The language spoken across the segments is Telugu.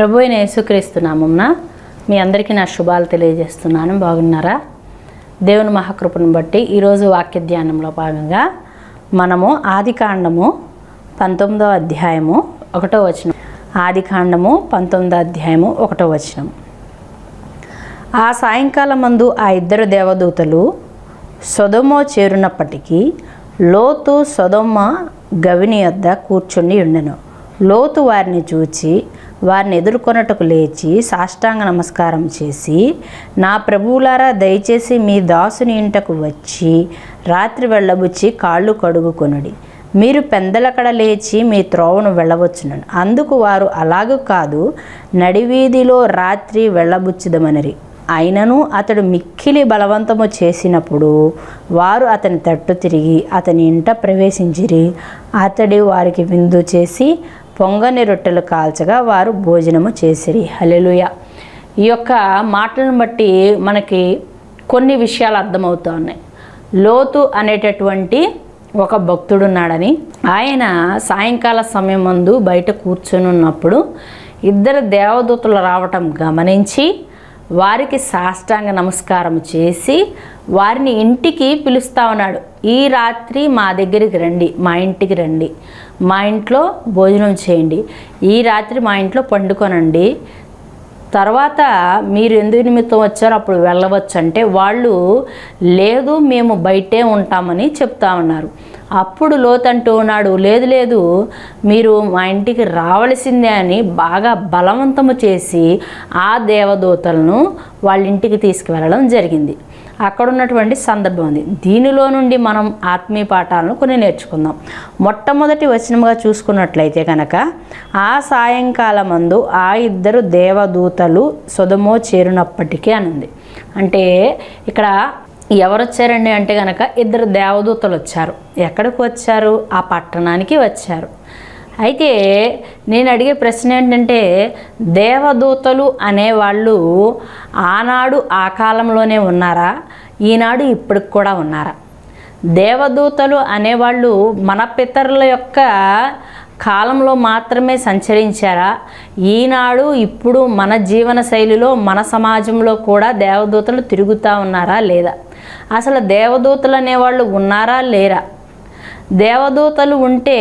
ప్రభు అయిన యేసుక్రీస్తు నామమున మీ అందరికీ నా శుభాలు తెలియజేస్తున్నాను. బాగున్నారా? దేవుని మహాకృపను బట్టి ఈరోజు వాక్య ధ్యానంలో భాగంగా మనము ఆదికాండము 19వ అధ్యాయము 1వ వచనం. ఆదికాండము 19వ అధ్యాయము 1వ వచనం. ఆ సాయంకాలం మందు ఆ ఇద్దరు దేవదూతలు సొదొమ చేరునప్పటికీ లోతు సొదొమ గవిని యొద్ద కూర్చుండి ఉండెను. లోతు వారిని చూచి వారిని ఎదుర్కొనుటకు లేచి సాష్టాంగ నమస్కారం చేసి, నా ప్రభువులారా, దయచేసి మీ దాసుని ఇంటకు వచ్చి రాత్రి వెళ్ళబుచ్చి కాళ్ళు కడుగుకొనుడి. మీరు పెందలకడ లేచి మీ త్రోవను వెళ్ళవచ్చును. అందుకు వారు, అలాగూ కాదు, నడివీధిలో రాత్రి వెళ్ళబుచ్చుదమనిరి. అయినను అతడు మిక్కిలి బలవంతము చేసినప్పుడు వారు అతని తట్టు తిరిగి అతని ఇంట ప్రవేశించిరి. అతడి వారికి విందు చేసి పొంగని రొట్టెలు కాల్చగా వారు భోజనము చేసిరి. హల్లెలూయా. ఈ యొక్క మాటలను బట్టి మనకి కొన్ని విషయాలు అర్థమవుతూ ఉన్నాయి. లోతు అనేటటువంటి ఒక భక్తుడు ఉన్నాడని, ఆయన సాయంకాల సమయం ముందు బయట కూర్చొని ఉన్నప్పుడు ఇద్దరు దేవదూతలు రావటం గమనించి వారికి సాష్టాంగ నమస్కారం చేసి వారిని ఇంటికి పిలుస్తూ ఉన్నాడు. ఈ రాత్రి మా దగ్గరికి రండి, మా ఇంటికి రండి, మా ఇంట్లో భోజనం చేయండి, ఈ రాత్రి మా ఇంట్లో పండుకొనండి, తర్వాత మీరు ఎందుకు నిమిత్తం వచ్చారో అప్పుడు వెళ్ళవచ్చు అంటే వాళ్ళు, లేదు మేము బయటే ఉంటామని చెప్తా ఉన్నారు. అప్పుడు లోతు అంటూ ఉన్నాడు, లేదు లేదు, మీరు మా ఇంటికి రావలసిందే అని బాగా బలవంతము చేసి ఆ దేవదూతలను వాళ్ళ ఇంటికి తీసుకువెళ్ళడం జరిగింది. అక్కడ ఉన్నటువంటి సందర్భం ఉంది. దీనిలో నుండి మనం ఆత్మీయ పాఠాలను కొన్ని నేర్చుకుందాం. మొట్టమొదటి వచనముగా చూసుకున్నట్లయితే కనుక, ఆ సాయంకాలం మందు ఆ ఇద్దరు దేవదూతలు సొదొమ చేరునప్పటికీ అనుంది. అంటే ఇక్కడ ఎవరు వచ్చారండి అంటే కనుక ఇద్దరు దేవదూతలు వచ్చారు. ఎక్కడికి వచ్చారు? ఆ పట్టణానికి వచ్చారు. అయితే నేను అడిగే ప్రశ్న ఏంటంటే, దేవదూతలు అనేవాళ్ళు ఆనాడు ఆ కాలంలోనే ఉన్నారా? ఈనాడు ఇప్పటికి కూడా ఉన్నారా? దేవదూతలు అనేవాళ్ళు మన పితరుల యొక్క కాలంలో మాత్రమే సంచరించారా? ఈనాడు ఇప్పుడు మన జీవన శైలిలో మన సమాజంలో కూడా దేవదూతలు తిరుగుతూ ఉన్నారా లేదా? అసలు దేవదూతలు అనేవాళ్ళు ఉన్నారా లేరా? దేవదూతలు ఉంటే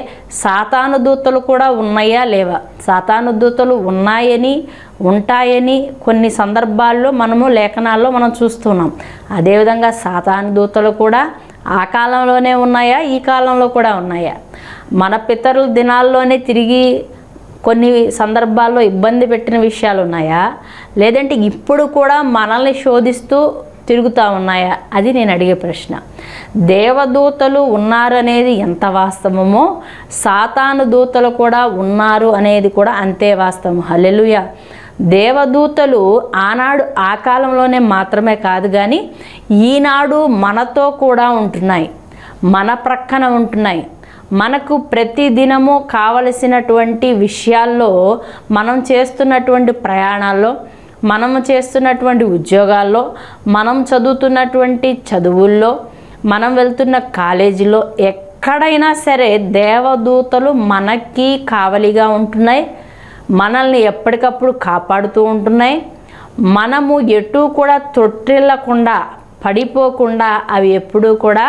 సాతాను దూతలు కూడా ఉన్నాయా లేవా? సాతాను దూతలు ఉన్నాయని, ఉంటాయని కొన్ని సందర్భాల్లో మనము లేఖనాల్లో మనం చూస్తున్నాం. అదేవిధంగా సాతాను దూతలు కూడా ఆ కాలంలోనే ఉన్నాయా, ఈ కాలంలో కూడా ఉన్నాయా? మన పితరుల దినాల్లోనే తిరిగి కొన్ని సందర్భాల్లో ఇబ్బంది పెట్టిన విషయాలు ఉన్నాయా, లేదంటే ఇప్పుడు కూడా మనల్ని శోధిస్తూ తిరుగుతూ ఉన్నాయా? అది నేను అడిగే ప్రశ్న. దేవదూతలు ఉన్నారు అనేది ఎంత వాస్తవమో, సాతాను దూతలు కూడా ఉన్నారు అనేది కూడా అంతే వాస్తవం. హల్లెలూయా. దేవదూతలు ఆనాడు ఆ కాలంలోనే మాత్రమే కాదు కానీ ఈనాడు మనతో కూడా ఉంటున్నాయి, మన ప్రక్కన ఉంటున్నాయి. మనకు ప్రతి దినము కావలసినటువంటి విషయాల్లో, మనం చేస్తున్నటువంటి ప్రయాణాల్లో, మనము చేస్తున్నటువంటి ఉద్యోగాల్లో, మనం చదువుతున్నటువంటి చదువుల్లో, మనం వెళ్తున్న కాలేజీలో, ఎక్కడైనా సరే దేవదూతలు మనకి కావలిగా ఉంటున్నాయి. మనల్ని ఎప్పటికప్పుడు కాపాడుతూ ఉంటున్నాయి. మనము ఎటు కూడా తొట్టిల్లకుండా, పడిపోకుండా అవి ఎప్పుడూ కూడా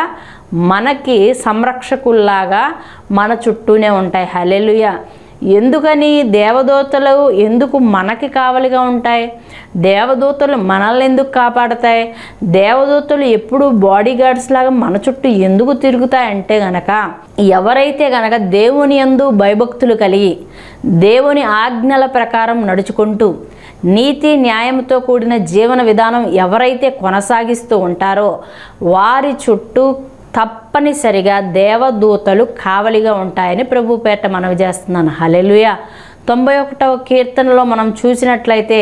మనకి సంరక్షకుల్లాగా మన చుట్టూనే ఉంటాయి. హల్లెలూయా. ఎందుకని దేవదూతలు ఎందుకు మనకి కావలిగా ఉంటాయి? దేవదూతలు మనల్ని ఎందుకు కాపాడతాయి? దేవదూతలు ఎప్పుడు బాడీ గార్డ్స్ లాగా మన చుట్టూ ఎందుకు తిరుగుతాయంటే గనక, ఎవరైతే గనక దేవుని యందు భయభక్తులు కలిగి దేవుని ఆజ్ఞల ప్రకారం నడుచుకుంటూ నీతి న్యాయంతో కూడిన జీవన విధానం ఎవరైతే కొనసాగిస్తూ ఉంటారో వారి చుట్టూ తప్పనిసరిగా దేవదూతలు కావలిగా ఉంటాయని ప్రభు పేట మనవి చేస్తున్నాను. హల్లెలూయా. 91వ కీర్తనలో మనం చూసినట్లయితే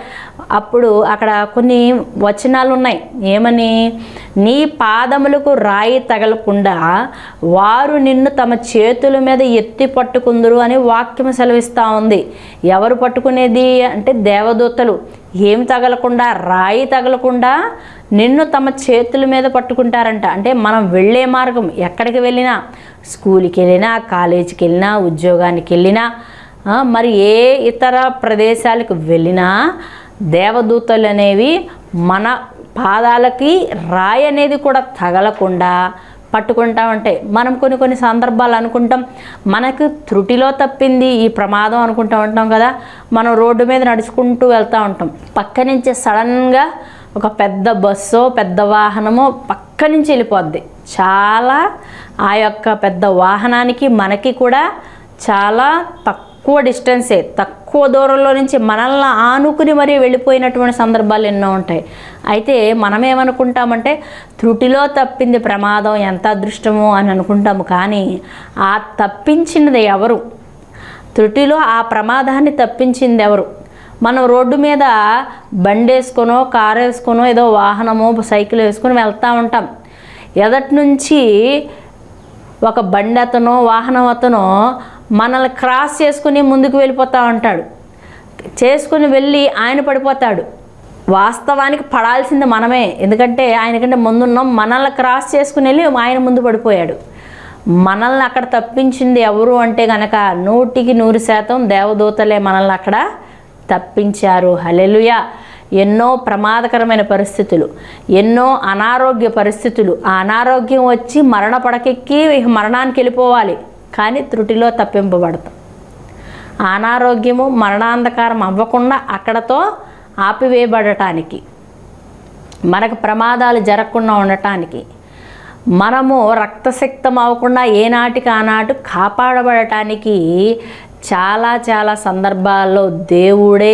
అప్పుడు అక్కడ కొన్ని వచనాలు ఉన్నాయి. ఏమని? నీ పాదములకు రాయి తగలకుండా వారు నిన్ను తమ చేతుల మీద ఎత్తి పట్టుకుందురు అని వాక్యం సెలవిస్తూ ఉంది. ఎవరు పట్టుకునేది అంటే దేవదూతలు. ఏం తగలకుండా? రాయి తగలకుండా నిన్ను తమ చేతుల మీద పట్టుకుంటారంట. అంటే మనం వెళ్ళే మార్గం ఎక్కడికి వెళ్ళినా, స్కూల్కి వెళ్ళినా, కాలేజీకి వెళ్ళినా, ఉద్యోగానికి వెళ్ళినా, మరి ఏ ఇతర ప్రదేశాలకు వెళ్ళినా దేవదూతలు అనేవి మన పాదాలకి రాయి అనేది కూడా తగలకుండా పట్టుకుంటా ఉంటాయి. మనం కొన్ని సందర్భాలు అనుకుంటాం మనకు త్రుటిలో తప్పింది ఈ ప్రమాదం అనుకుంటూ ఉంటాం కదా. మనం రోడ్డు మీద నడుచుకుంటూ వెళ్తూ ఉంటాం, పక్క నుంచి సడన్గా ఒక పెద్ద బస్సో పెద్ద వాహనమో పక్క నుంచి వెళ్ళిపోద్ది. చాలా ఆ యొక్క పెద్ద వాహనానికి మనకి కూడా చాలా తక్కువ డిస్టెన్సే, తక్కువ దూరంలో నుంచి మనల్ని ఆనుకుని మరీ వెళ్ళిపోయినటువంటి సందర్భాలు ఎన్నో ఉంటాయి. అయితే మనం ఏమనుకుంటామంటే త్రుటిలో తప్పింది ప్రమాదం, ఎంత అదృష్టమో అని అనుకుంటాము. కానీ ఆ తప్పించినది ఎవరు? త్రుటిలో ఆ ప్రమాదాన్ని తప్పించింది ఎవరు? మనం రోడ్డు మీద బండి వేసుకొనో కారు వేసుకొనో ఏదో వాహనమో సైకిల్ వేసుకొని వెళ్తూ ఉంటాం. ఎదటి నుంచి ఒక బండి అతనో వాహనం అతనో మనల్ని క్రాస్ చేసుకుని ముందుకు వెళ్ళిపోతూ ఉంటాడు. చేసుకుని వెళ్ళి ఆయన పడిపోతాడు. వాస్తవానికి పడాల్సింది మనమే, ఎందుకంటే ఆయనకంటే ముందున్నాం. మనల్ని క్రాస్ చేసుకుని వెళ్ళి ఆయన ముందు పడిపోయాడు. మనల్ని అక్కడ తప్పించింది ఎవరు అంటే కనుక 100% దేవదూతలే మనల్ని అక్కడ తప్పించారు. హల్లెలూయా. ఎన్నో ప్రమాదకరమైన పరిస్థితులు, ఎన్నో అనారోగ్య పరిస్థితులు, ఆ అనారోగ్యం వచ్చి మరణ పడకెక్కి మరణానికి వెళ్ళిపోవాలి, కానీ త్రుటిలో తప్పింపబడతాం. అనారోగ్యము మరణాంధకారం అవ్వకుండా అక్కడతో ఆపివేయబడటానికి, మనకు ప్రమాదాలు జరగకుండా ఉండటానికి, మనము రక్తసిక్తం అవ్వకుండా ఏనాటికి ఆనాటి కాపాడబడటానికి చాలా సందర్భాల్లో దేవుడే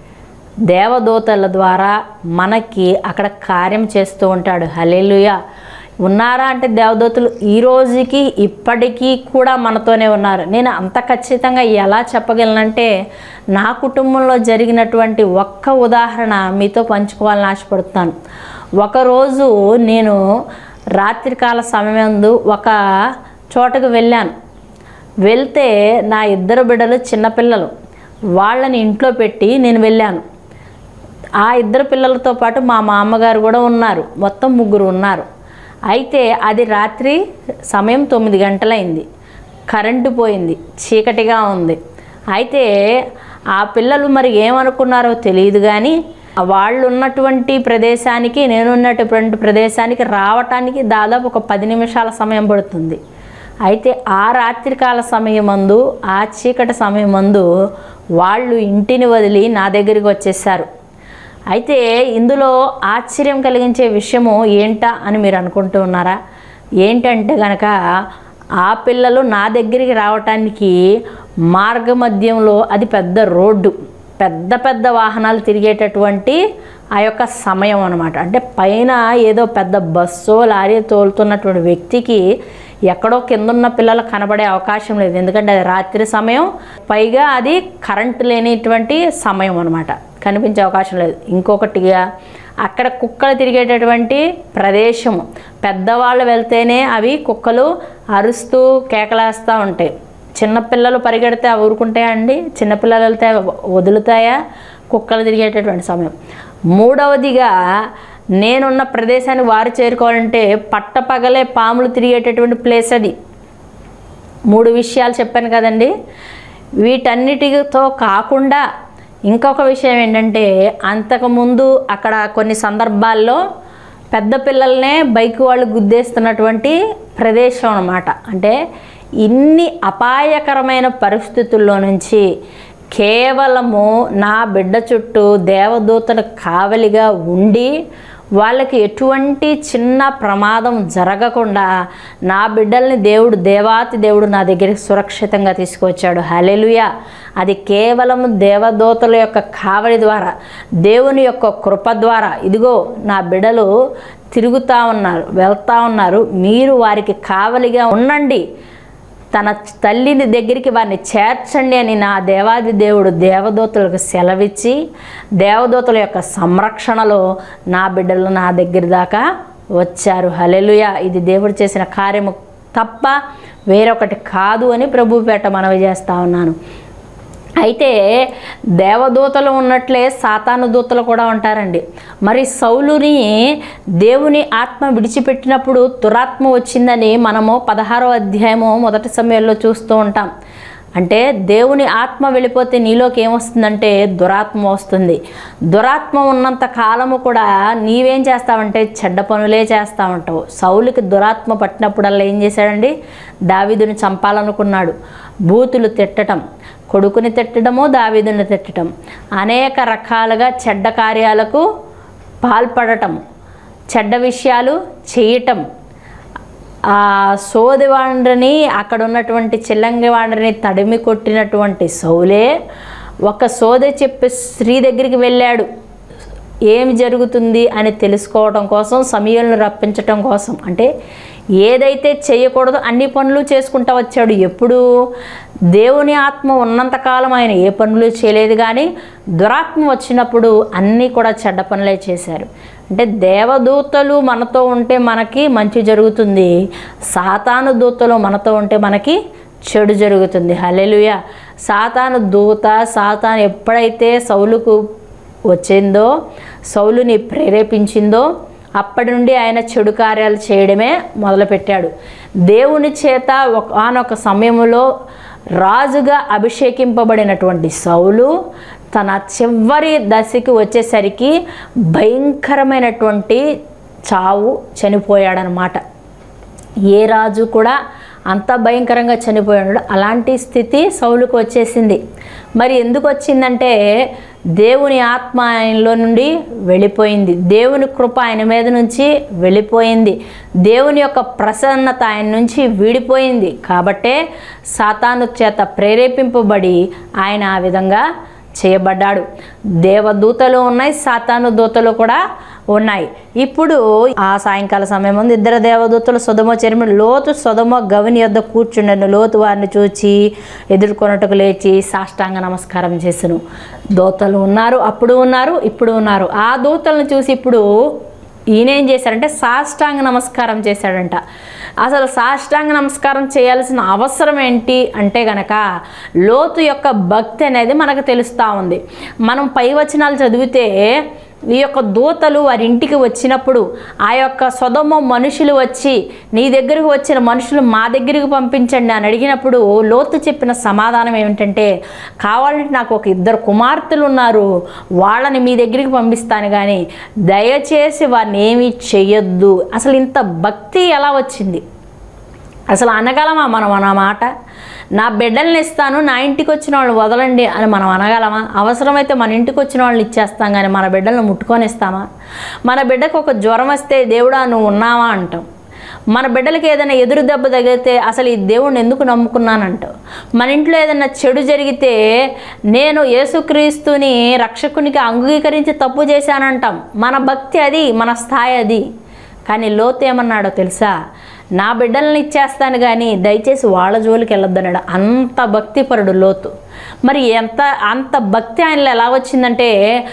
దేవదూతల ద్వారా మనకి అక్కడ కార్యం చేస్తూ ఉంటాడు. హల్లెలూయా. ఉన్నారా అంటే దేవదూతలు ఈ రోజుకి ఇప్పటికీ కూడా మనతోనే ఉన్నారు. నేను అంత ఖచ్చితంగా ఎలా చెప్పగలనంటే నా కుటుంబంలో జరిగినటువంటి ఒక్క ఉదాహరణ మీతో పంచుకోవాలని ఆశపడుతున్నాను. ఒకరోజు నేను రాత్రికాల సమయంలో ఒక చోటకు వెళ్ళాను. వెళ్తే నా 2 బిడ్డలు చిన్నపిల్లలు, వాళ్ళని ఇంట్లో పెట్టి నేను వెళ్ళాను. ఆ 2 పిల్లలతో పాటు మా మామగారు కూడా ఉన్నారు, మొత్తం 3 ఉన్నారు. అయితే అది రాత్రి సమయం 9 గంటలైంది, కరెంటు పోయింది, చీకటిగా ఉంది. అయితే ఆ పిల్లలు మరి ఏమనుకున్నారో తెలియదు, కానీ వాళ్ళు ఉన్నటువంటి ప్రదేశానికి నేనున్నటువంటి ప్రదేశానికి రావటానికి దాదాపు ఒక 10 నిమిషాల సమయం పడుతుంది. అయితే ఆ రాత్రికాల సమయమందు, ఆ చీకటి సమయమందు వాళ్ళు ఇంటిని వదిలి నా దగ్గరికి వచ్చేసారు. అయితే ఇందులో ఆశ్చర్యం కలిగించే విషయము ఏంటా అని మీరు అనుకుంటూ ఉన్నారా? ఏంటంటే కనుక ఆ పిల్లలు నా దగ్గరికి రావటానికి మార్గమధ్యంలో అది పెద్ద రోడ్డు, పెద్ద వాహనాలు తిరిగేటటువంటి ఆ యొక్క సమయం అన్నమాట. అంటే పైన ఏదో పెద్ద బస్సో లారీ తోలుతున్నటువంటి వ్యక్తికి ఎక్కడో కిందున్న పిల్లలు కనబడే అవకాశం లేదు, ఎందుకంటే అది రాత్రి సమయం, పైగా అది కరెంటు లేనిటువంటి సమయం అన్నమాట, కనిపించే అవకాశం లేదు. ఇంకొకటిగా అక్కడ కుక్కలు తిరిగేటటువంటి ప్రదేశము, పెద్దవాళ్ళు వెళ్తేనే అవి కుక్కలు అరుస్తూ కేకలేస్తూ ఉంటాయి. చిన్నపిల్లలు పరిగెడితే అవి ఊరుకుంటాయా అండి? చిన్నపిల్లలు వెళ్తే వదులుతాయా? కుక్కలు తిరిగేటటువంటి సమయం. మూడవదిగా నేనున్న ప్రదేశాన్ని వారు చేరుకోవాలంటే పట్టపగలే పాములు తిరిగేటటువంటి ప్లేస్ అది. 3 విషయాలు చెప్పాను కదండి. వీటన్నిటితో కాకుండా ఇంకొక విషయం ఏంటంటే అంతకుముందు అక్కడ కొన్ని సందర్భాల్లో పెద్ద పిల్లల్నే బైక్ వాళ్ళు గుద్దేస్తున్నటువంటి ప్రదేశం అన్నమాట. అంటే ఇన్ని అపాయకరమైన పరిస్థితుల్లో నుంచి కేవలము నా బిడ్డ చుట్టూ దేవదూతల కావలిగా ఉండి వాళ్ళకి ఎటువంటి చిన్న ప్రమాదం జరగకుండా నా బిడ్డల్ని దేవాతి దేవుడు నా దగ్గరికి సురక్షితంగా తీసుకొచ్చాడు. హల్లెలూయా. అది కేవలం దేవదూతల యొక్క కావలి ద్వారా, దేవుని యొక్క కృప ద్వారా. ఇదిగో నా బిడ్డలు తిరుగుతూ ఉన్నారు, వెళ్తూ ఉన్నారు, మీరు వారికి కావలిగా ఉండండి, తన తల్లిని దగ్గరికి వారిని చేర్చండి అని నా దేవాది దేవుడు దేవదూతలకు సెలవిచ్చి దేవదూతల యొక్క సంరక్షణలో నా బిడ్డలు నా దగ్గర దాకా వచ్చారు. హల్లెలూయా. ఇది దేవుడు చేసిన కార్యము తప్ప వేరొకటి కాదు అని ప్రభుపేట మనవి చేస్తూ ఉన్నాను. అయితే దేవదూతలు ఉన్నట్లే సాతాను దూతలు కూడా ఉంటారండి. మరి సౌలుని దేవుని ఆత్మ విడిచిపెట్టినప్పుడు దురాత్మ వచ్చిందని మనము 16వ అధ్యాయము 1 సమయంలో చూస్తూ ఉంటాం. అంటే దేవుని ఆత్మ వెళ్ళిపోతే నీలోకి ఏమొస్తుందంటే దురాత్మ వస్తుంది. దురాత్మ ఉన్నంత కాలము కూడా నీవేం చేస్తావంటే చెడ్డ పనులే చేస్తూ ఉంటావు. సౌలుకి దురాత్మ పట్టినప్పుడల్లా ఏం చేశాడండి? దావీదుని చంపాలనుకున్నాడు. బూతులు తిట్టడం, కొడుకుని తిట్టడము, దావీదుని తిట్టడం, అనేక రకాలుగా చెడ్డ కార్యాలకు పాల్పడటం, చెడ్డ విషయాలు చేయటం, ఆ సోదివాండ్రిని, అక్కడ ఉన్నటువంటి చిల్లంగివాండ్రిని తడిమి కొట్టినటువంటి సౌలే ఒక సోదె చెప్పే స్త్రీ దగ్గరికి వెళ్ళాడు. ఏమి జరుగుతుంది అని తెలుసుకోవడం కోసం, సమూయేలును రప్పించటం కోసం. అంటే ఏదైతే చేయకూడదో అన్ని పనులు చేసుకుంటూ వచ్చాడు. ఎప్పుడు? దేవుని ఆత్మ ఉన్నంతకాలం ఆయన ఏ పనులు చేయలేదు, కానీ దురాత్మ వచ్చినప్పుడు అన్నీ కూడా చెడ్డ పనులే చేశారు. అంటే దేవదూతలు మనతో ఉంటే మనకి మంచి జరుగుతుంది, సాతాను దూతలు మనతో ఉంటే మనకి చెడు జరుగుతుంది. హల్లెలూయా. సాతాను దూత, సాతాను ఎప్పుడైతే సౌలుకు వచ్చిందో, సౌలుని ప్రేరేపించిందో, అప్పటి నుండి ఆయన చెడు కార్యాలు చేయడమే మొదలుపెట్టాడు. దేవుని చేత ఒకానొక సమయంలో రాజుగా అభిషేకింపబడినటువంటి సౌలు తన చివరి దశకి వచ్చేసరికి భయంకరమైనటువంటి చావు చనిపోయాడనమాట. ఏ రాజు కూడా అంత భయంకరంగా చనిపోయాడు. అలాంటి స్థితి సౌలుకు వచ్చేసింది. మరి ఎందుకు వచ్చిందంటే దేవుని ఆత్మ ఆయనలో నుండి వెళ్ళిపోయింది, దేవుని కృప ఆయన మీద నుంచి వెళ్ళిపోయింది, దేవుని యొక్క ప్రసన్నత ఆయన నుంచి వీడిపోయింది. కాబట్టే సాతాను చేత ప్రేరేపింపబడి ఆయన ఆ విధంగా చేయబడ్డాడు. దేవదూతలు ఉన్నాయి, సాతాను దూతలు కూడా ఉన్నాయి. ఇప్పుడు ఆ సాయంకాల సమయం ముందు ఇద్దరు దేవదూతలు సొదొమ చెరిమి లోతు సొదొమ గవిని యొద్ద కూర్చుండెను. లోతు వారిని చూచి ఎదుర్కొన్నట్టుకు లేచి సాష్టాంగ నమస్కారం చేసెను. దూతలు ఉన్నారు, అప్పుడు ఉన్నారు, ఇప్పుడు ఉన్నారు. ఆ దూతలను చూసి ఇప్పుడు ఈయనేం చేశాడంటే సాష్టాంగ నమస్కారం చేశాడంట. అసలు సాష్టాంగ నమస్కారం చేయాల్సిన అవసరం ఏంటి అంటే గనక లోతు యొక్క భక్తి అనేది మనకు తెలుస్తూ ఉంది. మనం పై వచనాలు చదివితే ఈ యొక్క దూతలు వారి ఇంటికి వచ్చినప్పుడు ఆ యొక్క సొదొమ మనుషులు వచ్చి నీ దగ్గరకు వచ్చిన మనుషులు మా దగ్గరికి పంపించండి అని అడిగినప్పుడు లోతు చెప్పిన సమాధానం ఏమిటంటే, కావాలంటే నాకు ఒక 2 కుమార్తెలు ఉన్నారు, వాళ్ళని మీ దగ్గరికి పంపిస్తాను, కానీ దయచేసి వారిని ఏమీ చెయ్యొద్దు. అసలు ఇంత భక్తి ఎలా వచ్చింది? అసలు అనగలమా మనం అన్నమాట? నా బిడ్డల్ని ఇస్తాను, నా ఇంటికి వచ్చిన వాళ్ళు వదలండి అని మనం అనగలమా? అవసరమైతే మన ఇంటికి వచ్చిన వాళ్ళని ఇచ్చేస్తాం, కానీ మన బిడ్డలను ముట్టుకొని ఇస్తామా? మన బిడ్డకు ఒక జ్వరం వస్తే దేవుడా నువ్వు ఉన్నావా అంటాం. మన బిడ్డలకి ఏదైనా ఎదురు దెబ్బ తగిలితే అసలు ఈ దేవుణ్ణి ఎందుకు నమ్ముకున్నానంటావు. మన ఇంట్లో ఏదైనా చెడు జరిగితే నేను యేసుక్రీస్తుని రక్షకునికి అంగీకరించి తప్పు చేశానంటాం. మన భక్తి అది, మన స్థాయి అది. కానీ లోతు ఏమన్నాడో తెలుసా? నా బిడ్డల్ని ఇచ్చేస్తాను, కానీ దయచేసి వాళ్ళ జోలికి వెళ్ళొద్దన్నాడు. అంత భక్తిపరుడు లోతు. మరి అంత భక్తి ఆయనలో ఎలా వచ్చిందంటే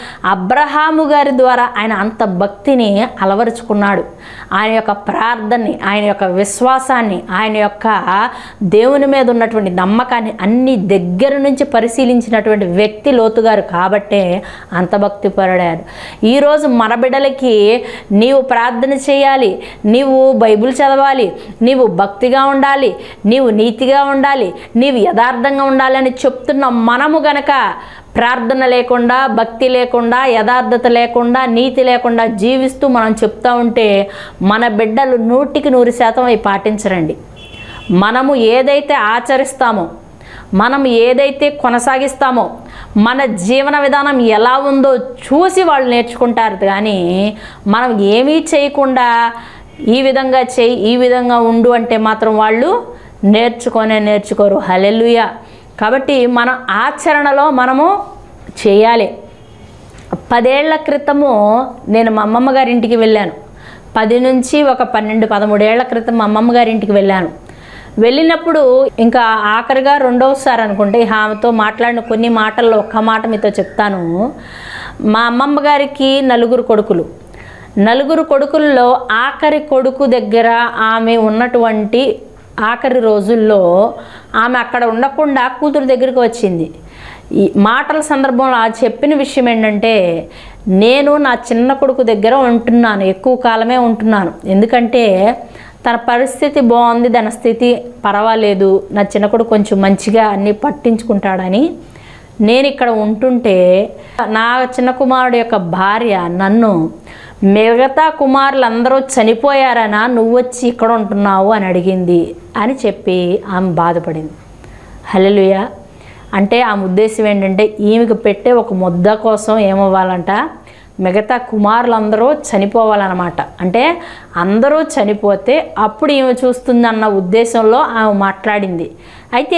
అబ్రహాము గారి ద్వారా ఆయన అంత భక్తిని అలవరుచుకున్నాడు. ఆయన యొక్క ప్రార్థనని, ఆయన యొక్క విశ్వాసాన్ని, ఆయన యొక్క దేవుని మీద ఉన్నటువంటి నమ్మకాన్ని అన్ని దగ్గర నుంచి పరిశీలించినటువంటి వ్యక్తి లోతు గారు. కాబట్టే అంత భక్తిపరుడారు. ఈరోజు మన బిడ్డలకి నీవు ప్రార్థన చేయాలి, నీవు బైబిల్ చదవాలి, నీవు భక్తిగా ఉండాలి, నీవు నీతిగా ఉండాలి, నీవు యథార్థంగా ఉండాలని చెప్తున్న మనము గనక ప్రార్థన లేకుండా, భక్తి లేకుండా, యథార్థత లేకుండా, నీతి లేకుండా జీవిస్తూ మనం చెప్తా ఉంటే మన బిడ్డలు 100% అవి పాటించరండి. మనము ఏదైతే ఆచరిస్తామో, మనం ఏదైతే కొనసాగిస్తామో, మన జీవన విధానం ఎలా ఉందో చూసి వాళ్ళు నేర్చుకుంటారు. కానీ మనం ఏమీ చేయకుండా ఈ విధంగా చేయి, ఈ విధంగా ఉండు అంటే మాత్రం వాళ్ళు నేర్చుకోరు. హల్లెలూయా. కాబట్టి మన ఆచరణలో మనము చేయాలి. 10 ఏళ్ల క్రితము నేను మా అమ్మమ్మ గారి ఇంటికి వెళ్ళాను. 10 నుంచి ఒక 12-13 ఏళ్ల క్రితం మా అమ్మమ్మ గారి ఇంటికి వెళ్ళాను. వెళ్ళినప్పుడు ఇంకా ఆఖరిగా 2వసారి అనుకుంటే ఆమెతో మాట్లాడిన కొన్ని మాటల్లో ఒక్క మాట మీతో చెప్తాను. మా అమ్మమ్మ గారికి 4 కొడుకులు. 4 కొడుకుల్లో ఆఖరి కొడుకు దగ్గర ఆమె ఉన్నటువంటి ఆఖరి రోజుల్లో ఆమె అక్కడ ఉండకుండా కూతురు దగ్గరికి వచ్చింది. ఈ మాటల సందర్భంలో ఆ చెప్పిన విషయం ఏంటంటే, నేను నా చిన్న కొడుకు దగ్గర ఉంటున్నాను, ఎక్కువ కాలమే ఉంటున్నాను. ఎందుకంటే తన పరిస్థితి బాగుంది, తన స్థితి పర్వాలేదు, నా చిన్న కొడుకు కొంచెం మంచిగా అన్నీ పట్టించుకుంటాడని నేను ఇక్కడ ఉంటుంటే నా చిన్న కుమారుడు యొక్క భార్య నన్ను మిగతా కుమారులందరూ చనిపోయారనా నువ్వు వచ్చి ఇక్కడ ఉంటున్నావు అని అడిగింది అని చెప్పి ఆమె బాధపడింది. హల్లెలూయా. అంటే ఆ ఉద్దేశం ఏంటంటే ఈమెకు పెట్టే ఒక ముద్ద కోసం ఏమవ్వాలంట, మిగతా కుమారులందరూ చనిపోవాలన్నమాట. అంటే అందరూ చనిపోతే అప్పుడు ఈమె చూస్తుందన్న ఉద్దేశంలో ఆమె మాట్లాడింది. అయితే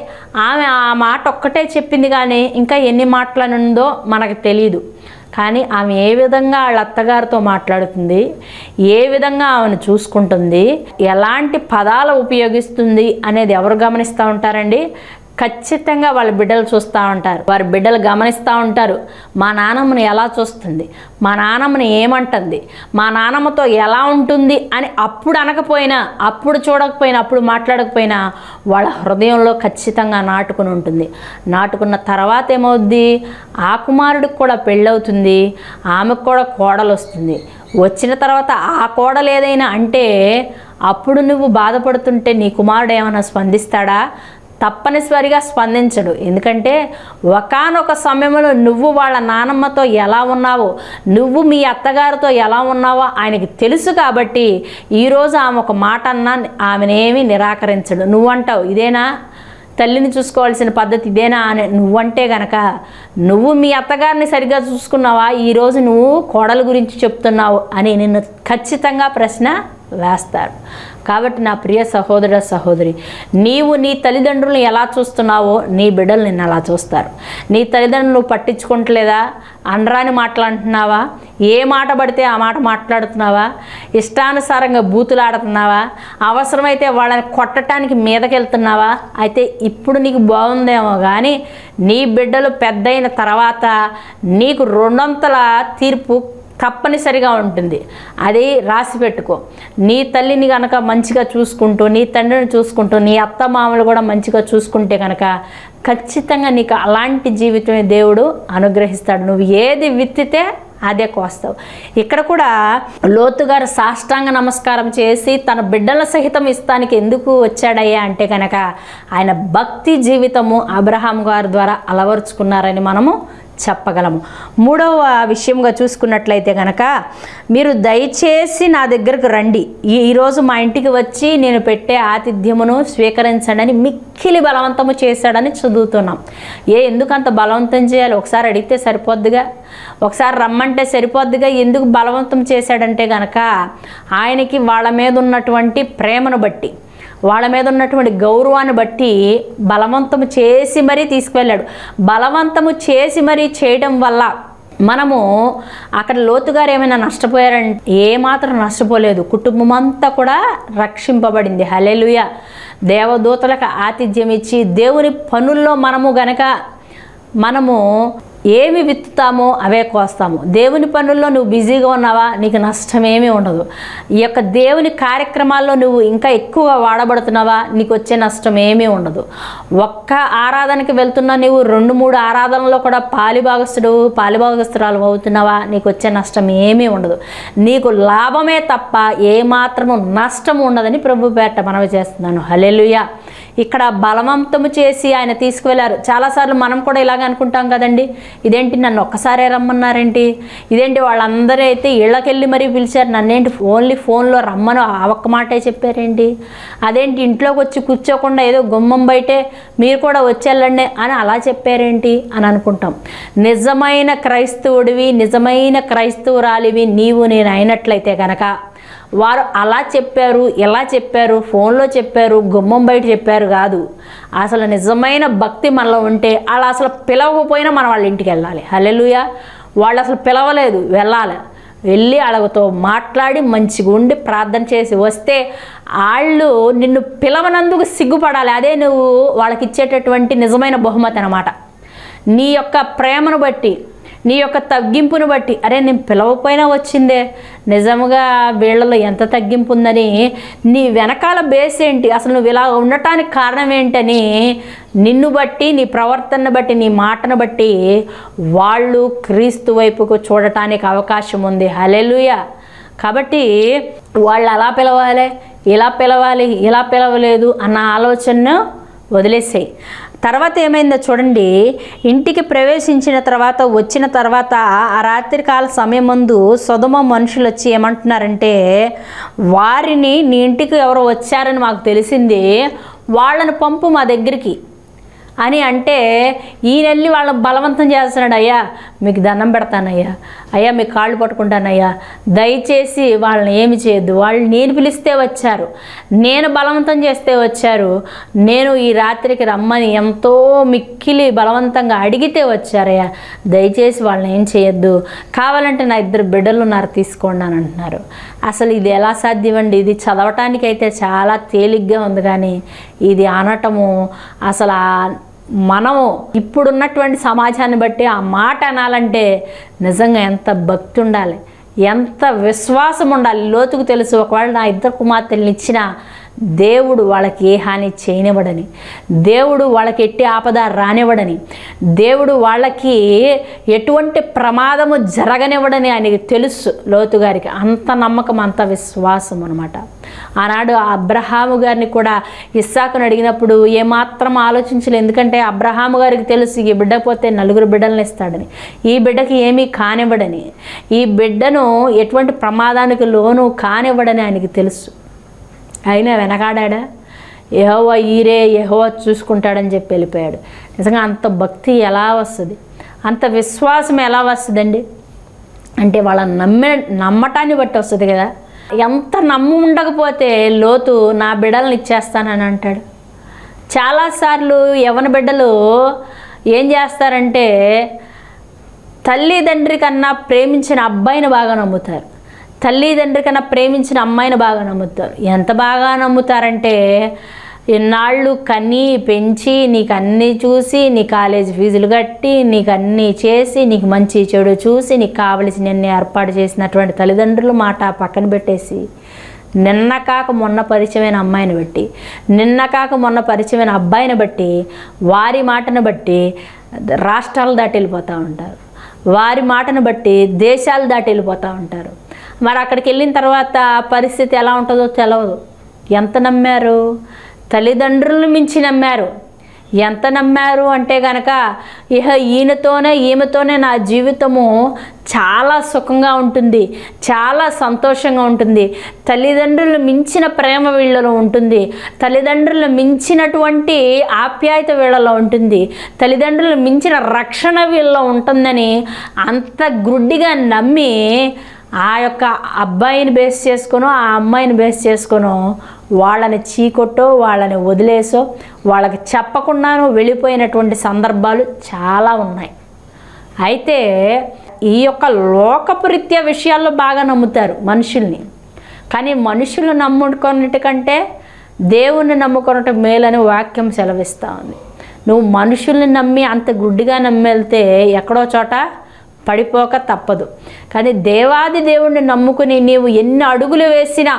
ఆమె ఆ మాట ఒక్కటే చెప్పింది కానీ ఇంకా ఎన్ని మాటలనుందో మనకు తెలియదు. కానీ ఆమె ఏ విధంగా వాళ్ళ అత్తగారితో మాట్లాడుతుంది, ఏ విధంగా ఆమెను చూసుకుంటుంది, ఎలాంటి పదాలు ఉపయోగిస్తుంది అనేది ఎవరు గమనిస్తూ ఉంటారండి? ఖచ్చితంగా వాళ్ళ బిడ్డలు చూస్తూ ఉంటారు. వారి బిడ్డలు గమనిస్తూ ఉంటారు. మా నాన్నమ్మని ఎలా చూస్తుంది, మా నాన్నమ్మని ఏమంటుంది, మా నాన్నమ్మతో ఎలా ఉంటుంది అని అప్పుడు అనకపోయినా, అప్పుడు చూడకపోయినా, అప్పుడు మాట్లాడకపోయినా వాళ్ళ హృదయంలో ఖచ్చితంగా నాటుకుని ఉంటుంది. నాటుకున్న తర్వాత ఏమవుద్ది, ఆ కుమారుడికి కూడా పెళ్ళవుతుంది, ఆమెకు కూడా కోడలు వస్తుంది. వచ్చిన తర్వాత ఆ కోడలు ఏదైనా అంటే అప్పుడు నువ్వు బాధపడుతుంటే నీ కుమారుడు ఏమైనా స్పందిస్తాడా? తప్పనిసరిగా స్పందించడు. ఎందుకంటే ఒకానొక సమయంలో నువ్వు వాళ్ళ నానమ్మతో ఎలా ఉన్నావో, నువ్వు మీ అత్తగారితో ఎలా ఉన్నావో ఆయనకి తెలుసు. కాబట్టి ఈరోజు ఆమె ఒక మాట అన్నా ఆమెనేమీ నిరాకరించడు. నువ్వంటావు ఇదేనా తల్లిని చూసుకోవాల్సిన పద్ధతి, ఇదేనా అని నువ్వంటే గనక నువ్వు మీ అత్తగారిని సరిగ్గా చూసుకున్నావా, ఈరోజు నువ్వు కోడల గురించి చెప్తున్నావు అని నిన్ను ఖచ్చితంగా ప్రశ్న వేస్తారు. కాబట్టి నా ప్రియ సహోదర సహోదరి, నీవు నీ తల్లిదండ్రులను ఎలా చూస్తున్నావో నీ బిడ్డలు నిన్ను అలా చూస్తారు. నీ తల్లిదండ్రులు నువ్వు పట్టించుకోవట్లేదా? అనరాని మాట్లాడుతున్నావా? ఏ మాట పడితే ఆ మాట మాట్లాడుతున్నావా? ఇష్టానుసారంగా బూతులాడుతున్నావా? అవసరమైతే వాళ్ళని కొట్టడానికి మీదకెళ్తున్నావా? అయితే ఇప్పుడు నీకు బాగుందేమో కానీ నీ బిడ్డలు పెద్దయిన తర్వాత నీకు రెండొంతల తీర్పు తప్పనిసరిగా ఉంటుంది. అది రాసి పెట్టుకో. నీ తల్లిని కనుక మంచిగా చూసుకుంటూ, నీ తండ్రిని చూసుకుంటూ, నీ అత్త మామలు కూడా మంచిగా చూసుకుంటే కనుక ఖచ్చితంగా నీకు అలాంటి జీవితమే దేవుడు అనుగ్రహిస్తాడు. నువ్వు ఏది విత్తితే అదే కోస్తావు. ఇక్కడ కూడా లోతు గారు సాష్టాంగ నమస్కారం చేసి తన బిడ్డల సహితం ఇస్తానికి ఎందుకు వచ్చాడయ్యా అంటే కనుక ఆయన భక్తి జీవితము అబ్రహాం గారి ద్వారా అలవరుచుకున్నారని మనము చెప్పగలము. మూడవ విషయంగా చూసుకున్నట్లయితే కనుక మీరు దయచేసి నా దగ్గరకు రండి, ఈరోజు మా ఇంటికి వచ్చి నేను పెట్టే ఆతిథ్యమును స్వీకరించండి అని మిక్కిలి బలవంతము చేశాడని చదువుతున్నాం. ఎందుకంత బలవంతం చేయాలి? ఒకసారి అడిగితే సరిపోద్దిగా, ఒకసారి రమ్మంటే సరిపోద్దిగా. ఎందుకు బలవంతం చేశాడంటే కనుక ఆయనకి వాళ్ళ మీద ఉన్నటువంటి ప్రేమను బట్టి, వాళ్ళ మీద ఉన్నటువంటి గౌరవాన్ని బట్టి బలవంతము చేసి మరీ తీసుకువెళ్ళాడు. బలవంతము చేసి మరీ చేయడం వల్ల మనము అక్కడ లోతుగారు ఏమైనా నష్టపోయారంటే ఏమాత్రం నష్టపోలేదు. కుటుంబం అంతా కూడా రక్షింపబడింది. హల్లెలూయా. దేవదూతలకు ఆతిథ్యం ఇచ్చి దేవుని పనుల్లో మనము ఏమి విత్తుతామో అవే కోస్తాము. దేవుని పనుల్లో నువ్వు బిజీగా ఉన్నావా, నీకు నష్టమేమీ ఉండదు. ఈ యొక్క దేవుని కార్యక్రమాల్లో నువ్వు ఇంకా ఎక్కువగా వాడబడుతున్నావా, నీకు వచ్చే నష్టం ఏమీ ఉండదు. ఒక్క ఆరాధనకి వెళ్తున్నా నువ్వు 2-3 ఆరాధనలో కూడా పాలిభాగస్తురాలు అవుతున్నావా, నీకు వచ్చే నష్టం ఏమీ ఉండదు. నీకు లాభమే తప్ప ఏమాత్రము నష్టం ఉండదని ప్రభు పేరట మనవి చేస్తున్నాను. హల్లెలూయా. ఇక్కడ బలవంతము చేసి ఆయన తీసుకువెళ్ళారు. చాలాసార్లు మనం కూడా ఇలాగ అనుకుంటాం కదండి, ఇదేంటి నన్ను ఒక్కసారే రమ్మన్నారేంటి, ఇదేంటి వాళ్ళందరూ అయితే ఇళ్ళకెళ్ళి మరీ పిలిచారు, నన్నేంటి ఓన్లీ ఫోన్లో రమ్మను ఆ ఒక్క మాటే చెప్పారేంటి, అదేంటి ఇంట్లోకి వచ్చి కూర్చోకుండా ఏదో గుమ్మం బయటే మీరు కూడా వచ్చేళ్ళండి అని అలా చెప్పారేంటి అని అనుకుంటాం. నిజమైన క్రైస్తవుడివి, నిజమైన క్రైస్తవురాలివి నీవు నేను అయినట్లయితే కనుక వారు అలా చెప్పారు, ఎలా చెప్పారు, ఫోన్లో చెప్పారు, గుమ్మం బయట చెప్పారు కాదు. అసలు నిజమైన భక్తి మనలో ఉంటే అలా అసలు పిలవకపోయినా మనం వాళ్ళ ఇంటికి వెళ్ళాలి. హల్లెలూయా. వాళ్ళు అసలు పిలవలేదు, వెళ్ళాలి. వెళ్ళి వాళ్ళతో మాట్లాడి మంచిగా ఉండి ప్రార్థన చేసి వస్తే వాళ్ళు నిన్ను పిలవనందుకు సిగ్గుపడాలి. అదే నువ్వు వాళ్ళకి ఇచ్చేటటువంటి నిజమైన బహుమతి అన్నమాట. నీ యొక్క ప్రేమను బట్టి, నీ యొక్క తగ్గింపును బట్టి, అరే నేను పిలవపోయినా వచ్చిందే, నిజముగా వీళ్ళలో ఎంత తగ్గింపు ఉందని, నీ వెనకాల బేస్ ఏంటి, అసలు నువ్వు ఇలా ఉండటానికి కారణం ఏంటని నిన్ను బట్టి, నీ ప్రవర్తనను బట్టి, నీ మాటను బట్టి వాళ్ళు క్రీస్తు వైపుకు చూడటానికి అవకాశం ఉంది. హల్లెలూయా. కాబట్టి వాళ్ళు అలా పిలవాలి, ఇలా పిలవాలి, ఇలా పిలవలేదు అన్న ఆలోచనను వదిలేసాయి. తర్వాత ఏమైందో చూడండి, ఇంటికి ప్రవేశించిన తర్వాత వచ్చిన తర్వాత ఆ రాత్రికాల సమయం ముందు సొదొమ మనుషులు వచ్చి ఏమంటున్నారంటే, వారిని నీ ఇంటికి ఎవరో వచ్చారని మాకు తెలిసింది, వాళ్ళని పంపు మా దగ్గరికి అని అంటే, ఈయన వెళ్ళి వాళ్ళని బలవంతం చేస్తున్నాడు. అయ్యా మీకు దండం పెడతానయ్యా, అయ్యా మీకు కాళ్ళు పట్టుకుంటానయ్యా, దయచేసి వాళ్ళని ఏమి చేయొద్దు, వాళ్ళు నేను పిలిస్తే వచ్చారు, నేను బలవంతం చేస్తే వచ్చారు, నేను ఈ రాత్రికి రమ్మని ఎంతో మిక్కిలి బలవంతంగా అడిగితే వచ్చారయ్యా, దయచేసి వాళ్ళని ఏం చేయొద్దు, కావాలంటే నా 2 బిడ్డలు ఉన్నారు తీసుకోండి అని అంటున్నారు. అసలు ఇది ఎలా సాధ్యమండి? ఇది చదవటానికి అయితే చాలా తేలిగ్గా ఉంది, కానీ ఇది అనటము అసలు మనము ఇప్పుడున్నటువంటి సమాజాన్ని బట్టి ఆ మాట అనాలంటే నిజంగా ఎంత భక్తి ఉండాలి, ఎంత విశ్వాసం ఉండాలి. లోతుకు తెలుసు, ఒకవేళ నా 2 కుమార్తెలను ఇచ్చినా దేవుడు వాళ్ళకి ఏ హాని చేయనివ్వడని, దేవుడు వాళ్ళకి ఎట్టి ఆపద రానివ్వడని, దేవుడు వాళ్ళకి ఎటువంటి ప్రమాదము జరగనివ్వడని ఆయనకి తెలుసు. లోతు గారికి అంత నమ్మకం, అంత విశ్వాసం అనమాట. ఆనాడు అబ్రహాము గారిని కూడా ఇస్సాకును అడిగినప్పుడు ఏమాత్రం ఆలోచించలేదు, ఎందుకంటే అబ్రహాము గారికి తెలుసు ఈ బిడ్డ పోతే 4 బిడ్డలను ఇస్తాడని, ఈ బిడ్డకి ఏమీ కానివ్వడని, ఈ బిడ్డను ఎటువంటి ప్రమాదానికి లోను కానివ్వడని ఆయనకి తెలుసు. అయినా వెనకాడా, యెహోవా ఈరే, యెహోవా చూసుకుంటాడని చెప్పి వెళ్ళిపోయాడు. నిజంగా అంత భక్తి ఎలా వస్తుంది, అంత విశ్వాసం ఎలా వస్తుందండి అంటే వాళ్ళ నమ్మటాన్ని బట్టి వస్తుంది కదా. ఎంత నమ్ము ఉండకపోతే లోతు నా బిడ్డలను ఇచ్చేస్తానని అంటాడు. చాలాసార్లు యవ్వన బిడ్డలు ఏం చేస్తారంటే తల్లిదండ్రి కన్నా ప్రేమించిన అబ్బాయిని బాగా నమ్ముతారు, తల్లిదండ్రి కన్నా ప్రేమించిన అమ్మాయిని బాగా నమ్ముతారు. ఎంత బాగా నమ్ముతారంటే, ఇన్నాళ్ళు కన్నీ పెంచి నీకు అన్నీ చూసి, నీ కాలేజీ ఫీజులు కట్టి, నీకు అన్నీ చేసి, నీకు మంచి చెడు చూసి, నీకు కావలసినన్ని ఏర్పాటు చేసినటువంటి తల్లిదండ్రులు మాట పక్కన పెట్టేసి, నిన్న కాక మొన్న పరిచయమైన అమ్మాయిని బట్టి, నిన్న కాక మొన్న పరిచయమైన అబ్బాయిని బట్టి, వారి మాటను బట్టి రాష్ట్రాలు దాటి వెళ్ళిపోతూ ఉంటారు, వారి మాటను బట్టి దేశాలు దాటి వెళ్ళిపోతూ ఉంటారు. మరి అక్కడికి వెళ్ళిన తర్వాత పరిస్థితి ఎలా ఉంటుందో తెలియదు. ఎంత నమ్మారు? తల్లిదండ్రులను మించి నమ్మారు. ఎంత నమ్మారు అంటే కనుక, ఇహ ఈయనతోనే ఈమెతోనే నా జీవితము చాలా సుఖంగా ఉంటుంది, చాలా సంతోషంగా ఉంటుంది, తల్లిదండ్రులు మించిన ప్రేమ వీళ్ళలో ఉంటుంది, తల్లిదండ్రులు మించినటువంటి ఆప్యాయత వీళ్ళలో ఉంటుంది, తల్లిదండ్రులు మించిన రక్షణ వీళ్ళలో ఉంటుందని అంత గుడ్డిగా నమ్మి ఆ యొక్క అబ్బాయిని బేస్ చేసుకునో ఆ అమ్మాయిని బేస్ చేసుకునో వాళ్ళని చీకొట్టో వాళ్ళని వదిలేసో వాళ్ళకి చెప్పకుండాను వెళ్ళిపోయినటువంటి సందర్భాలు చాలా ఉన్నాయి. అయితే ఈ యొక్క లోకపురీత్యా విషయాల్లో బాగా నమ్ముతారు మనుషుల్ని, కానీ మనుషులు నమ్ముకున్నట్టుకంటే దేవుణ్ణి నమ్ముకున్నట్టు మేలని వాక్యం సెలవిస్తూ ఉంది. నువ్వు మనుషుల్ని నమ్మి అంత గుడ్డిగా నమ్మెళ్తే ఎక్కడో చోట పడిపోక తప్పదు. కానీ దేవాది దేవుణ్ణి నమ్ముకుని నీవు ఎన్ని అడుగులు వేసినా,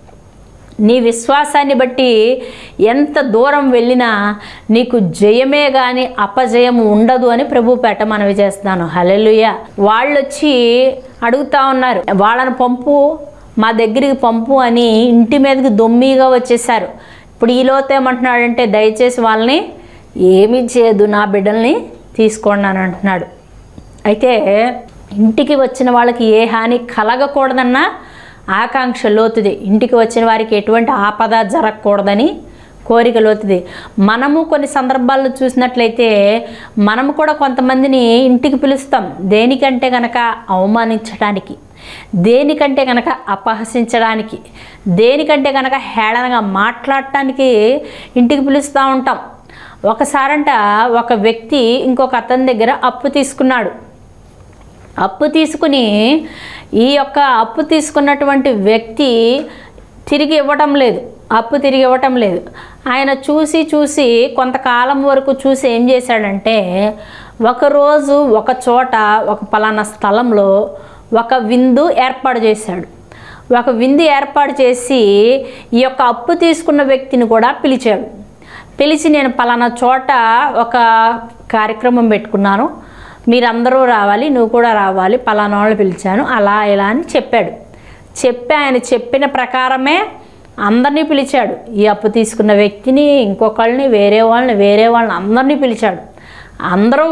నీ విశ్వాసాన్ని బట్టి ఎంత దూరం వెళ్ళినా నీకు జయమే కానీ అపజయము ఉండదు అని ప్రభుపేట మనవి చేస్తున్నాను. హల్లెలూయా. వాళ్ళు వచ్చి అడుగుతా ఉన్నారు, వాళ్ళని పంపు, మా దగ్గరికి పంపు అని ఇంటి మీదకి దొమ్మిగా వచ్చేసారు. ఇప్పుడు ఈ లోతు ఏమంటున్నాడంటే, దయచేసి వాళ్ళని ఏమీ చేయదు, నా బిడ్డల్ని తీసుకోండి అని అంటున్నాడు. అయితే ఇంటికి వచ్చిన వాళ్ళకి ఏ హాని కలగకూడదన్న ఆకాంక్ష లోతుది. ఇంటికి వచ్చిన వారికి ఎటువంటి ఆపద జరగకూడదని కోరిక లోతుది. మనము కొన్ని సందర్భాల్లో చూసినట్లయితే మనము కూడా కొంతమందిని ఇంటికి పిలుస్తాం. దేనికంటే కనుక అవమానించడానికి, దేనికంటే కనుక అపహసించడానికి, దేనికంటే కనుక హేళనగా మాట్లాడటానికి ఇంటికి పిలుస్తూ ఉంటాం. ఒకసారంట ఒక వ్యక్తి ఇంకొక అతని దగ్గర అప్పు తీసుకున్నాడు. అప్పు తీసుకుని ఈ యొక్క అప్పు తీసుకున్నటువంటి వ్యక్తి తిరిగి ఇవ్వటం లేదు, అప్పు తిరిగి ఇవ్వటం లేదు. ఆయన చూసి కొంతకాలం వరకు చూసి ఏం చేశాడంటే, ఒకరోజు ఒక చోట ఒక పలానా స్థలంలో ఒక విందు ఏర్పాటు చేశాడు. ఒక విందు ఏర్పాటు చేసి ఈ యొక్క అప్పు తీసుకున్న వ్యక్తిని కూడా పిలిచాడు. పిలిచి, నేను పలానా చోట ఒక కార్యక్రమం పెట్టుకున్నాను, మీరందరూ రావాలి, నువ్వు కూడా రావాలి, పలానా వాళ్ళు పిలిచాను, అలా ఇలా అని చెప్పాడు. ఆయన చెప్పిన ప్రకారమే అందరినీ పిలిచాడు. ఈ అప్పు తీసుకున్న వ్యక్తిని, ఇంకొకళ్ళని, వేరే వాళ్ళని అందరినీ పిలిచాడు. అందరూ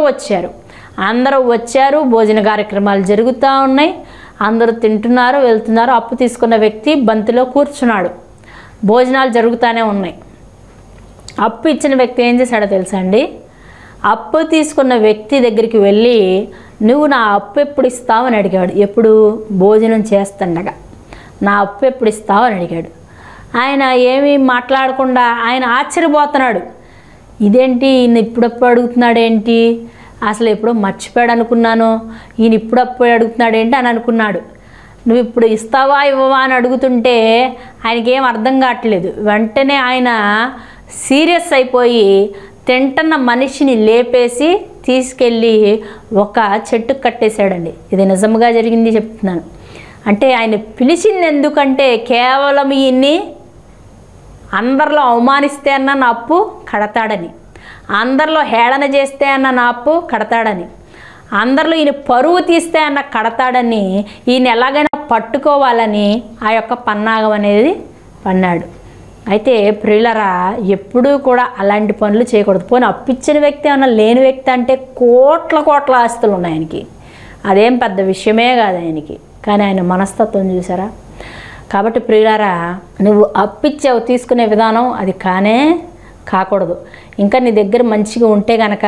వచ్చారు. భోజన కార్యక్రమాలు జరుగుతూ ఉన్నాయి. అందరూ తింటున్నారు, వెళ్తున్నారు. అప్పు తీసుకున్న వ్యక్తి బంతిలో కూర్చున్నాడు. భోజనాలు జరుగుతూనే ఉన్నాయి. అప్పు ఇచ్చిన వ్యక్తి ఏం చేశాడో తెలుసా అండి? అప్పు తీసుకున్న వ్యక్తి దగ్గరికి వెళ్ళి, నువ్వు నా అప్పు ఎప్పుడు ఇస్తావు అని అడిగాడు. ఎప్పుడు? భోజనం చేస్తుండగా నా అప్పు ఎప్పుడు ఇస్తావు అని అడిగాడు. ఆయన ఏమీ మాట్లాడకుండా ఆయన ఆశ్చర్యపోతున్నాడు. ఇదేంటి, ఈయన ఇప్పుడప్పుడు అడుగుతున్నాడు ఏంటి, అసలు ఎప్పుడో మర్చిపోయాడు అనుకున్నాను, ఈయన ఇప్పుడప్పుడు అడుగుతున్నాడు ఏంటి అని అనుకున్నాడు. నువ్వు ఇప్పుడు ఇస్తావా ఇవ్వవా అని అడుగుతుంటే ఆయనకేం అర్థం కావట్లేదు. వెంటనే ఆయన సీరియస్ అయిపోయి తింటున్న మనిషిని లేపేసి తీసుకెళ్ళి ఒక చెట్టుకు కట్టేశాడండి. ఇది నిజంగా జరిగింది చెప్తున్నాను. అంటే ఆయన పిలిచింది ఎందుకంటే కేవలం ఈయన్ని అందరిలో అవమానిస్తే అన్న నా అప్పు కడతాడని, అందరిలో హేళన చేస్తే అన్న నా అప్పు కడతాడని, అందరిలో ఈయన పరువు తీస్తే అన్న కడతాడని, ఈయన ఎలాగైనా పట్టుకోవాలని ఆ యొక్క పన్నాగం అనేది పన్నాడు. అయితే ప్రియులరా, ఎప్పుడూ కూడా అలాంటి పనులు చేయకూడదు. పోనీ అప్పిచ్చిన వ్యక్తి ఏమన్నా లేని వ్యక్తి అంటే కోట్ల ఆస్తులు ఉన్నాయి ఆయనకి, అదేం పెద్ద విషయమే కాదు ఆయనకి. కానీ ఆయన మనస్తత్వం చూసారా? కాబట్టి ప్రియులారా, నువ్వు అప్పిచ్చావు, తీసుకునే విధానం అది కాకూడదు. ఇంకా నీ దగ్గర మంచిగా ఉంటే కనుక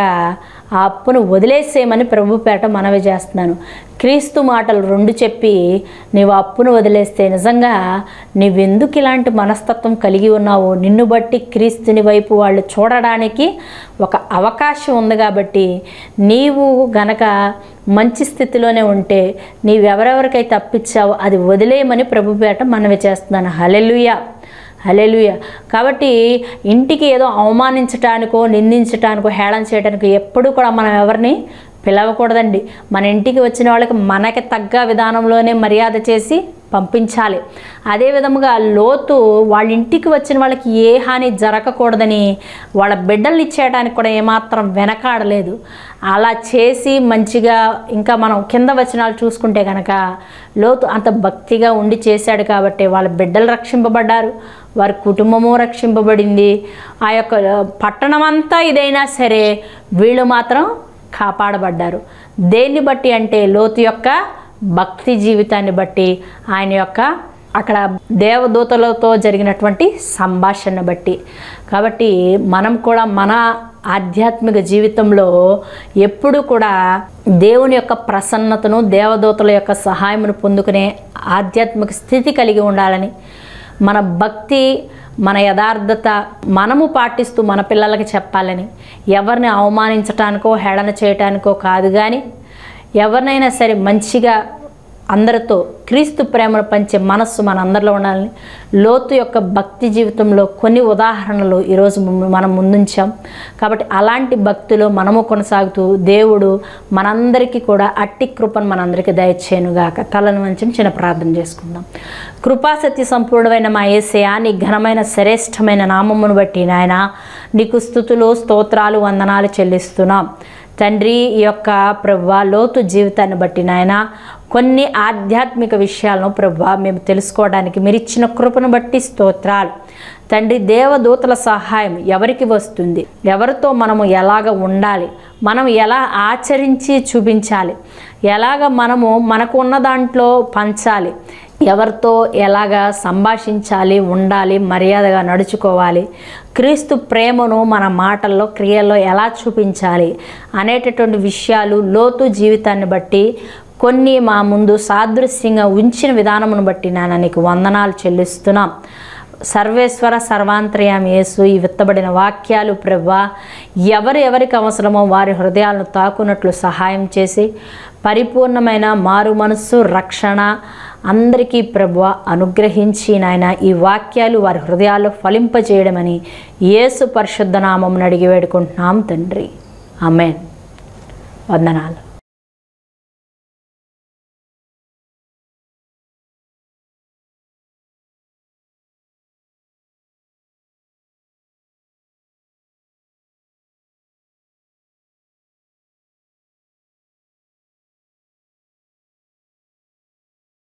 ఆ అప్పును వదిలేసేయమని ప్రభు పేట మనవి చేస్తున్నాను. క్రీస్తు మాటలు 2 చెప్పి నీవు అప్పును వదిలేస్తే నిజంగా నీవెందుకు ఇలాంటి మనస్తత్వం కలిగి ఉన్నావో నిన్ను బట్టి క్రీస్తుని వైపు వాళ్ళు చూడడానికి ఒక అవకాశం ఉంది. కాబట్టి నీవు గనక మంచి స్థితిలోనే ఉంటే నీవెవరెవరికైతే అప్పిచ్చావో అది వదిలేయమని ప్రభు పేట మనవి చేస్తున్నాను. హల్లెలూయా, హల్లెలూయా. కాబట్టి ఇంటికి ఏదో అవమానించటానికో, నిందించటానికో, హేళన చేయడానికో ఎప్పుడూ కూడా మనం ఎవరిని పిలవకూడదండి. మన ఇంటికి వచ్చిన వాళ్ళకి మనకి తగ్గ విధానంలోనే మర్యాద చేసి పంపించాలి. అదే విధముగా లోతు వాళ్ళ ఇంటికి వచ్చిన వాళ్ళకి ఏ హాని జరగకూడదని వాళ్ళ బిడ్డల్ని ఇచ్చేయడానికి కూడా ఏమాత్రం వెనకాడలేదు. అలా చేసి మంచిగా, ఇంకా మనం కింద వచనాలు చూసుకుంటే కనుక లోతు అంత భక్తిగా ఉండి చేశాడు కాబట్టి వాళ్ళ బిడ్డలు రక్షింపబడ్డారు, వారి కుటుంబము రక్షింపబడింది. ఆ యొక్క పట్టణం అంతా ఇదైనా సరే వీళ్ళు మాత్రం కాపాడబడ్డారు. దేన్ని బట్టి అంటే లోతు యొక్క భక్తి జీవితాన్ని బట్టి, ఆయన యొక్క అక్కడ దేవదూతలతో జరిగినటువంటి సంభాషణ బట్టి. కాబట్టి మనం కూడా మన ఆధ్యాత్మిక జీవితంలో ఎప్పుడు కూడా దేవుని యొక్క ప్రసన్నతను, దేవదూతల యొక్క సహాయమును పొందుకునే ఆధ్యాత్మిక స్థితి కలిగి ఉండాలని, మన భక్తి, మన యథార్థత మనము పాటిస్తూ మన పిల్లలకి చెప్పాలని, ఎవరిని అవమానించటానికో హేళన చేయటానికో కాదు, కానీ ఎవరినైనా సరే మంచిగా అందరితో క్రీస్తు ప్రేమను పంచే మనస్సు మన అందరిలో ఉండాలని లోతు యొక్క భక్తి జీవితంలో కొన్ని ఉదాహరణలు ఈరోజు మనం ముందుంచాం. కాబట్టి అలాంటి భక్తిలో మనము కొనసాగుతూ దేవుడు మనందరికీ కూడా అట్టి కృపను మనందరికీ దయచేయనుగాక. తలను వంచి చిన్న ప్రార్థన చేసుకుందాం. కృపాసత్య సంపూర్ణమైన మా యేసయ్యా, నీ ఘనమైన శ్రేష్టమైన నామమును బట్టి నాయన నీకు స్తుతులు, స్తోత్రాలు, వందనాలు చెల్లిస్తున్నాం తండ్రి. ఈ యొక్క ప్రభువా లోతు జీవితాన్ని బట్టి నాయన కొన్ని ఆధ్యాత్మిక విషయాలను ప్రభువా మేము తెలుసుకోవడానికి మీరు ఇచ్చిన కృపను బట్టి స్తోత్రాలు తండ్రి. దేవదూతల సహాయం ఎవరికి వస్తుంది, ఎవరితో మనము ఎలాగ ఉండాలి, మనం ఎలా ఆచరించి చూపించాలి, ఎలాగ మనము మనకు ఉన్న దాంట్లో పంచాలి, ఎవరితో ఎలాగా సంభాషించాలి, ఉండాలి, మర్యాదగా నడుచుకోవాలి, క్రీస్తు ప్రేమను మన మాటల్లో, క్రియల్లో ఎలా చూపించాలి అనేటటువంటి విషయాలు లోతు జీవితాన్ని బట్టి కొన్ని మా ముందు సాదృశ్యంగా ఉంచిన విధానమును బట్టి నాన్న నీకు వందనాలు చెల్లిస్తున్నాం. సర్వేశ్వర సర్వాంతర్యామి యేసు, ఈ విత్తబడిన వాక్యాలు ప్రభువా ఎవరికి అవసరమో వారి హృదయాలను తాకున్నట్లు సహాయం చేసి పరిపూర్ణమైన మారు మనస్సు, రక్షణ అందరికీ ప్రభువా అనుగ్రహించి నాయన ఈ వాక్యాలు వారి హృదయాల్లో ఫలింపజేయడమని యేసు పరిశుద్ధ నామమున అడిగి వేడుకుంటున్నాం తండ్రి. ఆమేన్. వందనాలు.